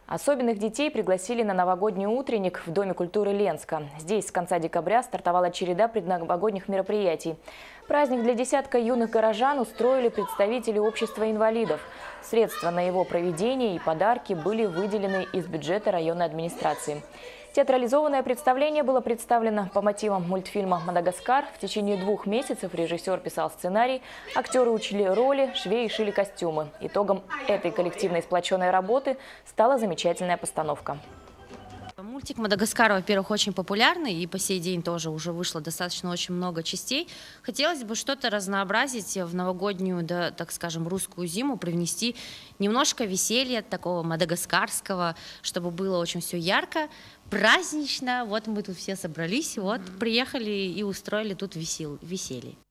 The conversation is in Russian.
Особенных детей пригласили на новогодний утренник в Доме культуры Ленска. Здесь с конца декабря стартовала череда предновогодних мероприятий. Праздник для десятка юных горожан устроили представители общества инвалидов. Средства на его проведение и подарки были выделены из бюджета районной администрации. Театрализованное представление было представлено по мотивам мультфильма «Мадагаскар». В течение 2 месяцев режиссер писал сценарий, актеры учили роли, швеи шили костюмы. Итогом этой коллективной сплоченной работы стала замечательная постановка. Мультик «Мадагаскар», во-первых, очень популярный, и по сей день тоже уже вышло достаточно очень много частей. Хотелось бы что-то разнообразить в новогоднюю, да, так скажем, русскую зиму, привнести немножко веселья такого мадагаскарского, чтобы было очень все ярко, празднично. Вот мы тут все собрались, вот приехали и устроили тут веселье.